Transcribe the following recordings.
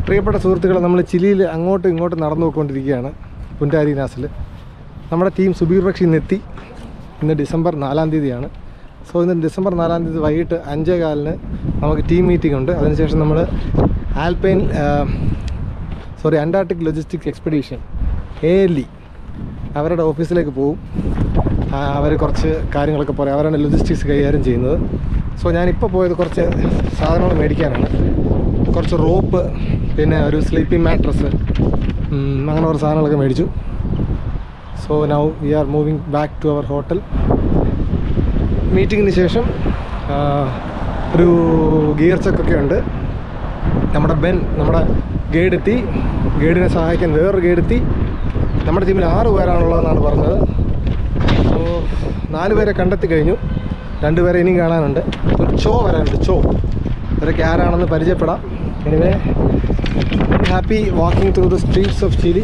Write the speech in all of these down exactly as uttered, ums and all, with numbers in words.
പ്രിയപ്പെട്ട സുഹൃത്തുക്കളെ, നമ്മൾ ചിലിയിൽ അങ്ങോട്ടും ഇങ്ങോട്ടും നടന്നു പോയിക്കൊണ്ടിരിക്കുകയാണ്. പുൻറ്റാ അരീനാസിൽ നമ്മുടെ ടീം സുബീർ ബക്ഷി ഇന്നെത്തി. ഇന്ന് ഡിസംബർ നാലാം തീയതിയാണ്. സോ ഇന്ന് ഡിസംബർ നാലാം തീയതി വൈകിട്ട് അഞ്ചേ കാലിന് നമുക്ക് ടീം മീറ്റിംഗ് ഉണ്ട്. അതിനുശേഷം നമ്മൾ Alpine sorry Antarctic logistics Expedition A L E അവരുടെ ഓഫീസിലേക്ക് പോകും. അവർ കുറച്ച് കാര്യങ്ങളൊക്കെ പറയും. അവരാണ് ലോജിസ്റ്റിക്സ് കൈകാര്യം ചെയ്യുന്നത്. സോ ഞാനിപ്പോൾ പോയത് കുറച്ച് സാധനങ്ങൾ മേടിക്കാനാണ്. കുറച്ച് റോപ്പ്, പിന്നെ ഒരു സ്ലീപ്പിംഗ് മാട്രസ്, അങ്ങനെ കുറച്ച് സാധനങ്ങളൊക്കെ മേടിച്ചു. So now we are moving back to our hotel. മീറ്റിങ്ങിന് ശേഷം ഒരു ഗിയർ ചെക്കൊക്കെ ഉണ്ട്. നമ്മുടെ ബെൻ, നമ്മുടെ ഗൈഡ് എത്തി. ഗൈഡിനെ സഹായിക്കാൻ വേറൊരു ഗൈഡ് എത്തി. നമ്മുടെ ടീമിൽ ആറ് പേരാണുള്ളതെന്നാണ് പറഞ്ഞത്. സോ നാല് പേരെ കണ്ടെത്തി കഴിഞ്ഞു. രണ്ടുപേരെ ഇനിയും കാണാനുണ്ട്. ഒരു ചോ വരാനുണ്ട്. ചോ ഇവരൊക്കെ ആരാണെന്ന് പരിചയപ്പെടാം. Anyway, happy walking through the streets of Chile.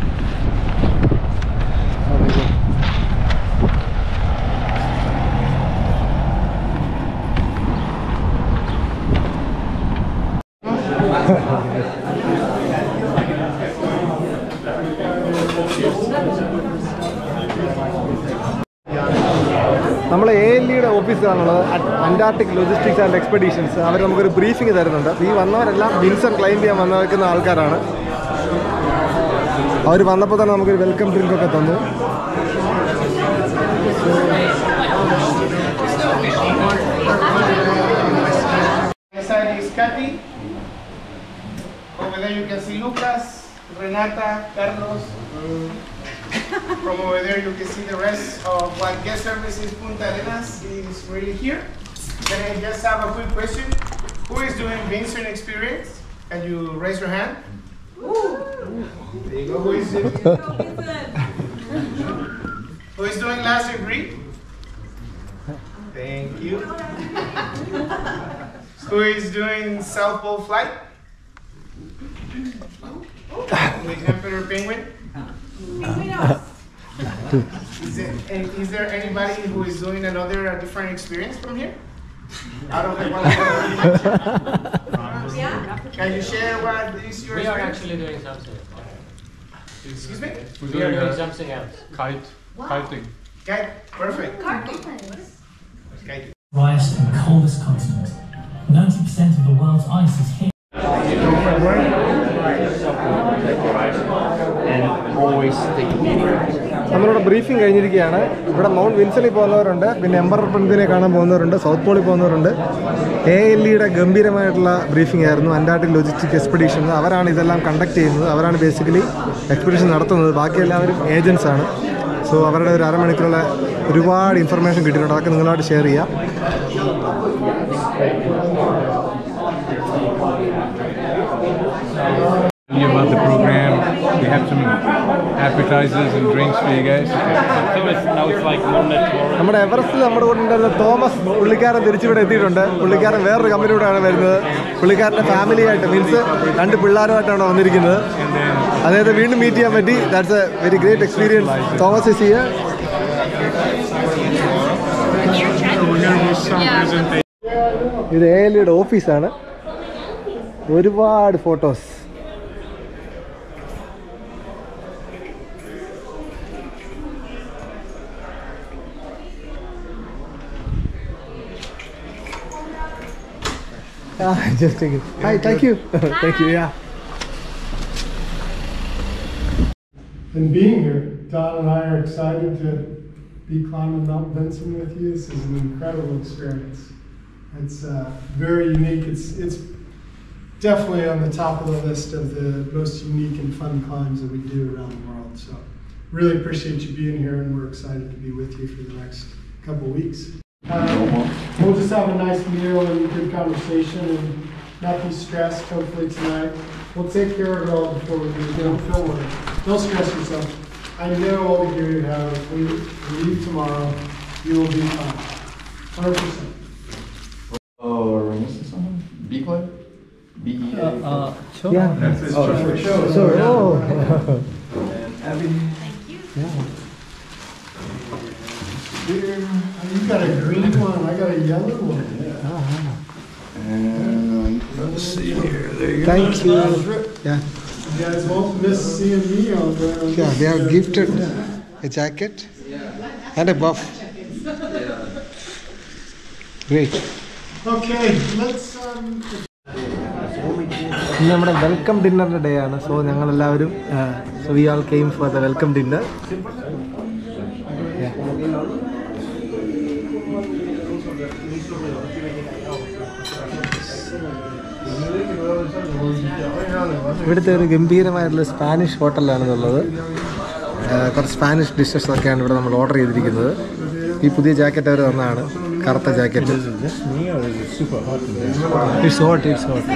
നമ്മൾ എ എൽ ഇയുടെ ഓഫീസിലാണുള്ളത്. Antarctic logistics and expeditions. അവർ നമുക്കൊരു ബ്രീഫിംഗ് തരുന്നുണ്ട്. ഈ വന്നവരെല്ലാം വിൻസൺ ക്ലൈംബ് ചെയ്യാൻ വന്നു വെക്കുന്ന ആൾക്കാരാണ്. അവർ വന്നപ്പോൾ തന്നെ നമുക്കൊരു വെൽക്കം ഡ്രിങ്കൊക്കെ തന്നു. Renata, Carlos. From over there you can see the rest of what guest services Punta Arenas is really here. Can I just have a quick question? Who is doing Vincent experience? Can you raise your hand? Ooh. There you go. Who is doing Who is doing last degree? Thank you. Who is doing South Pole flight? With Emperor Penguin? Is there, is there anybody who is doing another uh, different experience from here? Out of the one yeah. Can you share what is your We experience? are actually doing something. Excuse me? We're we are doing uh, something else. Kite. Wow. Kiting. Kite. Perfect. Kite. Driest and coldest continent. ninety percent of the world's ice is here. നമ്മളിവിടെ briefing കഴിഞ്ഞിരിക്കുകയാണ്. ഇവിടെ mount വിൻസണിൽ പോകുന്നവരുണ്ട്, പിന്നെ emperor പെൻഗ്വിനെ കാണാൻ പോകുന്നവരുണ്ട്, south പോളിൽ പോകുന്നവരുണ്ട്. A L ഇയുടെ ഗംഭീരമായിട്ടുള്ള ബ്രീഫിംഗ് ആയിരുന്നു. അന്റാർട്ടിക് ലോജിസ്റ്റിക് എക്സ്പെഡീഷൻ അവരാണ് ഇതെല്ലാം കണ്ടക്ട് ചെയ്യുന്നത്. അവരാണ് ബേസിക്കലി എക്സ്പെഡീഷൻ നടത്തുന്നത്. ബാക്കി എല്ലാവരും ഏജൻസ് ആണ്. സോ അവരുടെ ഒരു അരമണിക്കൂറുള്ള ഒരുപാട് ഇൻഫർമേഷൻ കിട്ടിയിട്ടുണ്ട്. അതൊക്കെ നിങ്ങളായിട്ട് ഷെയർ ചെയ്യാം. About the program, we have some appetizers and drinks for you guys. So it's, now it's like Monday tomorrow. നമ്മുടെ എവറസ്റ്റിൽ നമ്മുടെ കൂടെ ഉണ്ടായിരുന്ന തോമസ് പുള്ളിക്കാരൻ തിരിച്ചിവിടെ എത്തിയിട്ടുണ്ട്. പുള്ളിക്കാരൻ വേറൊരു കമ്പനിയോടാണ് വരുന്നത്. പുള്ളിക്കാരൻ്റെ ഫാമിലിയായിട്ട് മീൻസ് രണ്ട് പിള്ളേരുമായിട്ടാണ് വന്നിരിക്കുന്നത്. അദ്ദേഹത്തെ വീണ്ടും മീറ്റ് ചെയ്യാൻ പറ്റി. That's a very great experience. Thomas is here. ഇത് എ എൽ ഇയുടെ ഓഫീസാണ്. ഒരുപാട് photos. Ah, just take it. Hi, thank you. Thank you, yeah. And being here, Don and I are excited to be climbing Mount Vinson with you. This is an incredible experience. It's uh, very unique. It's it's definitely on the top of the list of the most unique and fun climbs that we do around the world. So really appreciate you being here, and we're excited to be with you for the next couple weeks. Uh, we'll just have a nice meal and good conversation and not be stressed hopefully tonight. We'll take care of it all before we leave. Don't, don't worry. Don't stress yourself. I know all the gear you have. If we leave tomorrow, you will be fine. one hundred percent. Oh, are we missing something? B-Club? B E A? Uh, uh, sure. Yeah. That's his Oh, choice. sure. Sure. Oh. And Abby? Thank you. Yeah. Here, you got a green one. I got a yellow one. Ah, And let's see here. There you go. Thank you. Yeah. You guys won't miss seeing me out there. Yeah, they have gifted a jacket and a buff. Great. Okay, let's um. ഇന്ന് നമ്മുടെ welcome ഡിന്നറിൻ്റെ day ആണ്. So ഞങ്ങളെല്ലാവരും so we all came for the welcome dinner. ഇവിടുത്തെ ഒരു ഗംഭീരമായിട്ടുള്ള Spanish ഹോട്ടലിലാണെന്നുള്ളത്. കുറച്ച് Spanish dishes ഒക്കെയാണ് ഇവിടെ നമ്മൾ ഓർഡർ ചെയ്തിരിക്കുന്നത്. ഈ പുതിയ ജാക്കറ്റ് അവർ തന്നതാണ്, കറുത്ത jacket. It's hot it's hot.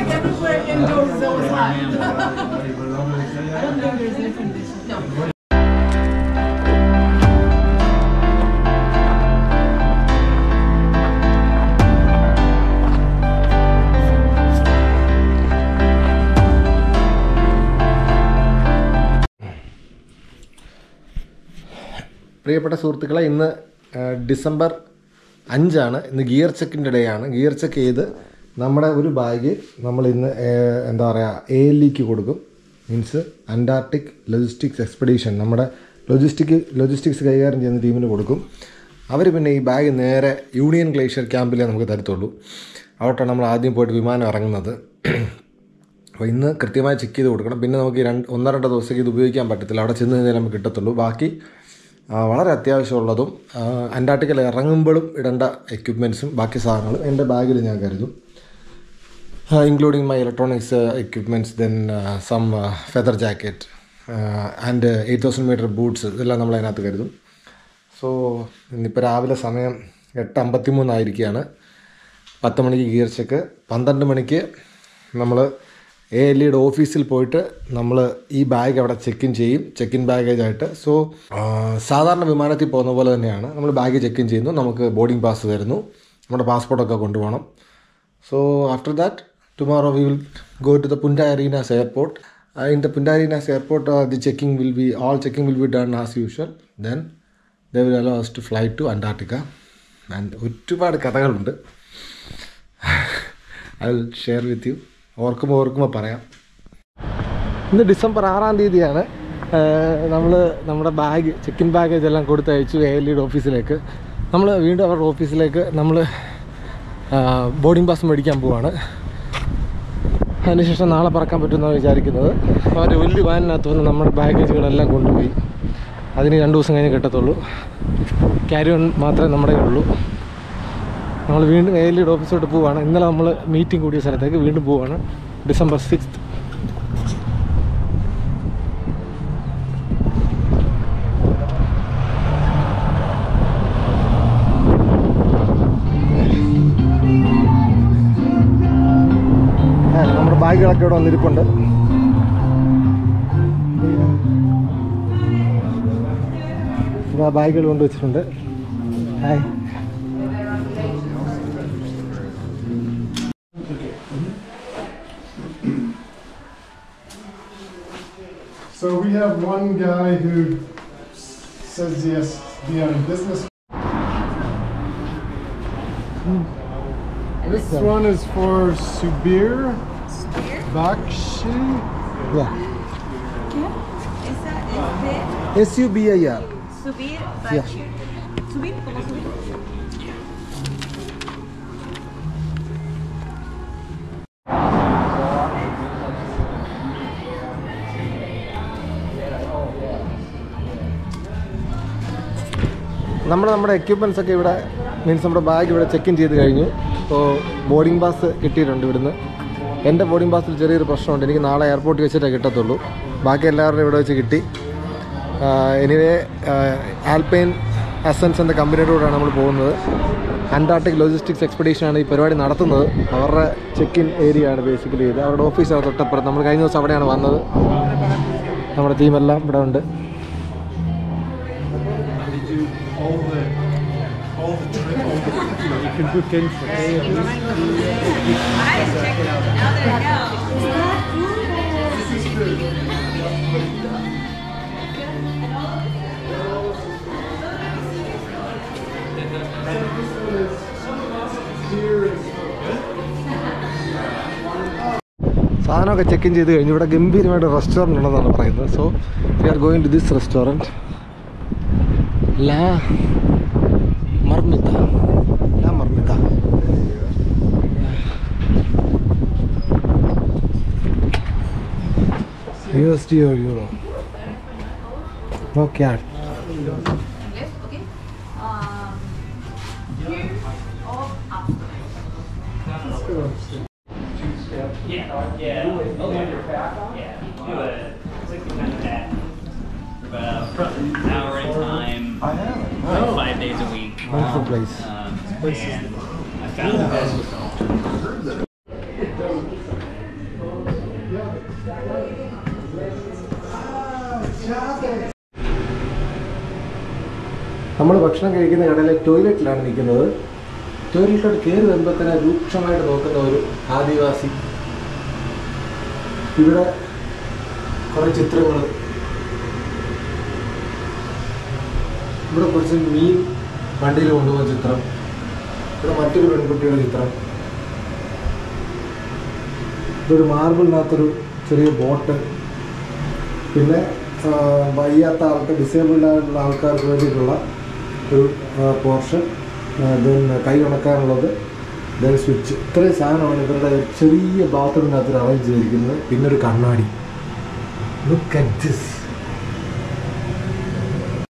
പ്രിയപ്പെട്ട സുഹൃത്തുക്കളെ, ഇന്ന് ഡിസംബർ അഞ്ചാണ്. ഇന്ന് ഗിയർ ചെക്കിൻ്റെ ഡേ ആണ്. ഗിയർ ചെക്ക് ചെയ്ത് നമ്മുടെ ഒരു ബാഗ് നമ്മൾ ഇന്ന് എന്താ പറയുക എ എൽ ഇക്ക് കൊടുക്കും. മീൻസ് അന്റാർട്ടിക് ലോജിസ്റ്റിക്സ് എക്സ്പെഡീഷൻ, നമ്മുടെ ലോജിസ്റ്റിക് ലോജിസ്റ്റിക്സ് കൈകാര്യം ചെയ്യുന്ന ടീമിന് കൊടുക്കും. അവർ പിന്നെ ഈ ബാഗ് നേരെ യൂണിയൻ ഗ്ലേഷ്യർ ക്യാമ്പിലേ നമുക്ക് തരത്തുള്ളൂ. അവിടെയാണ് നമ്മൾ ആദ്യം പോയിട്ട് വിമാനം ഇറങ്ങുന്നത്. അപ്പോൾ ഇന്ന് കൃത്യമായി ചെക്ക് ചെയ്ത് കൊടുക്കണം. പിന്നെ നമുക്ക് രണ്ട് ഒന്നോ രണ്ടോ ദിവസത്തേക്ക് ഇത് ഉപയോഗിക്കാൻ പറ്റത്തില്ല. അവിടെ ചെന്ന് കഴിഞ്ഞാൽ നമുക്ക് കിട്ടത്തുള്ളൂ. ബാക്കി വളരെ അത്യാവശ്യമുള്ളതും അന്റാർട്ടിക്കയിൽ ഇറങ്ങുമ്പോഴും ഇടേണ്ട എക്യുപ്മെൻറ്റ്സും ബാക്കി സാധനങ്ങളും എൻ്റെ ബാഗിൽ ഞാൻ കരുതും. Including my electronics equipments, then some feather jacket and eight thousand metre boots, ഇതെല്ലാം നമ്മൾ അതിനകത്ത് കരുതും. സോ ഇന്നിപ്പോൾ രാവിലെ സമയം എട്ട് അമ്പത്തി മൂന്നായിരിക്കുകയാണ്. പത്ത് മണിക്ക് ഗിയർ ചെക്ക്, പന്ത്രണ്ട് മണിക്ക് നമ്മൾ എ എൽ ഇയുടെ ഓഫീസിൽ പോയിട്ട് നമ്മൾ ഈ ബാഗ് അവിടെ ചെക്ക് ഇൻ ചെയ്യും, ചെക്ക് ഇൻ ബാഗേജ് ആയിട്ട്. സോ സാധാരണ വിമാനത്തിൽ പോകുന്ന പോലെ തന്നെയാണ്. നമ്മൾ ബാഗ് ചെക്ക് ഇൻ ചെയ്യുന്നു, നമുക്ക് ബോർഡിംഗ് പാസ് തരുന്നു, നമ്മുടെ പാസ്പോർട്ടൊക്കെ കൊണ്ടുപോകണം. So after that tomorrow we will go to the Punta Arenas airport. In the Punta Arenas airport the checking will be all checking will be done as usual. Then they will allow us to fly to Antarctica. And ഒരുപാട് കഥകളുണ്ട്. I will share with you. ഓർക്കുമ്പോൾ ഓർക്കുമ്പോൾ പറയാം. ഇന്ന് December ആറാം തീയതിയാണ്. നമ്മൾ നമ്മുടെ ബാഗ് ചെക്ക് ഇൻ ബാഗേജ് എല്ലാം കൊടുത്തയച്ചു എ എൽ ഇയുടെ ഓഫീസിലേക്ക്. നമ്മൾ വീണ്ടും അവരുടെ ഓഫീസിലേക്ക് നമ്മൾ ബോർഡിംഗ് പാസ് മേടിക്കാൻ പോവാണ്. അതിനുശേഷം നാളെ പറക്കാൻ പറ്റുമെന്നാണ് വിചാരിക്കുന്നത്. അവർ വലിയ വാനിനകത്ത് വന്ന് നമ്മുടെ ബാഗേജുകളെല്ലാം കൊണ്ടുപോയി. അതിന് രണ്ട് ദിവസം കഴിഞ്ഞ് കിട്ടത്തുള്ളൂ. ക്യാരി ഓൺ മാത്രമേ നമ്മുടെ കയ്യിലുള്ളൂ. നമ്മൾ വീണ്ടും എ എൽ ഇയുടെ ഓഫീസിലോട്ട് പോവുകയാണ്. ഇന്നലെ നമ്മൾ മീറ്റിംഗ് കൂടിയ സ്ഥലത്തേക്ക് വീണ്ടും പോവുകയാണ്. December sixth. നമ്മുടെ ബാഗുകളൊക്കെ ഇവിടെ വന്നിരിപ്പുണ്ട്. ബാഗുകൾ കൊണ്ടുവച്ചിട്ടുണ്ട്. Hi. So we have one guy who says yes, be on business. This one is for Subir Bakshi. Yeah. क्या ऐसा ऐसे S U B I R. subir Bakshi. Subir ¿cómo subir? നമ്മൾ നമ്മുടെ എക്യുപ്മെൻറ്റ്സ് ഒക്കെ ഇവിടെ മീൻസ് നമ്മുടെ bag ഇവിടെ check in ചെയ്ത് കഴിഞ്ഞു. അപ്പോൾ ബോർഡിംഗ് പാസ് കിട്ടിയിട്ടുണ്ട് ഇവിടുന്ന്. എൻ്റെ ബോർഡിംഗ് പാസിൽ ചെറിയൊരു പ്രശ്നമുണ്ട്. എനിക്ക് നാളെ എയർപോർട്ടിൽ വെച്ചിട്ടേ കിട്ടത്തുള്ളൂ. ബാക്കി എല്ലാവരുടെയും ഇവിടെ വെച്ച് കിട്ടി. എനിവേ ആൽപൈൻ അസൻസ് എന്ന കമ്പനിയുടെ കൂടെയാണ് നമ്മൾ പോകുന്നത്. അന്റാർട്ടിക് ലോജിസ്റ്റിക്സ് എക്സ്പെഡീഷനാണ് ഈ പരിപാടി നടത്തുന്നത്. അവരുടെ ചെക്ക് ഇൻ ഏരിയ ആണ് ബേസിക്കലി ഇത്. അവരുടെ ഓഫീസാണ് തൊട്ടപ്പുറത്ത്. നമ്മൾ കഴിഞ്ഞ ദിവസം അവിടെയാണ് വന്നത്. നമ്മുടെ ടീമെല്ലാം ഇവിടെ ഉണ്ട്. You can book in for A and B. I check it out now that I know. This is good. Here is സാധനമൊക്കെ ചെക്ക് ഇൻ ചെയ്ത് കഴിഞ്ഞു. ഇവിടെ ഗംഭീരമായിട്ട് റെസ്റ്റോറൻറ്റ് ഉണ്ടെന്നാണ് പറയുന്നത്. So we are going to this restaurant La Marmita. ലാ മർമിത. U S D or euro? No cat. Left, okay. Um, here or up. Yeah, yeah. Do it. It's like kind of that. About an hour at a time, like five days a week. Wonderful place. Um, and I found the best result. നമ്മൾ ഭക്ഷണം കഴിക്കുന്ന കടയിലെ ടോയ്ലറ്റിലാണ് നിൽക്കുന്നത്. ടോയ്ലറ്റിലോട്ട് കയറി വരുമ്പോൾ തന്നെ രൂക്ഷമായിട്ട് നോക്കുന്ന ഒരു ആദിവാസി. ഇവിടെ കുറേ ചിത്രങ്ങൾ, ഇവിടെ കുറച്ച് മീൻ വണ്ടിയിൽ കൊണ്ടുപോകുന്ന ചിത്രം, ഇവിടെ മറ്റൊരു പെൺകുട്ടിയുടെ ചിത്രം, ഇതൊരു മാർബിളിനകത്തൊരു ചെറിയ ബോട്ട്, പിന്നെ വയ്യാത്ത ആൾക്ക് ഡിസേബിൾഡ് ആയിട്ടുള്ള ആൾക്കാർക്ക് വേണ്ടിയിട്ടുള്ള ഒരു പോർഷൻ, ദെൻ കൈ ഉണക്കാനുള്ളത്, ദെൻ സ്വിച്ച്. ഇത്രയും സാധനമാണ് ഇവരുടെ ചെറിയ ബാത്റൂമിനകത്ത് അറേഞ്ച് ചെയ്തിരിക്കുന്നത്. പിന്നെ ഒരു കണ്ണാടി. Look at this.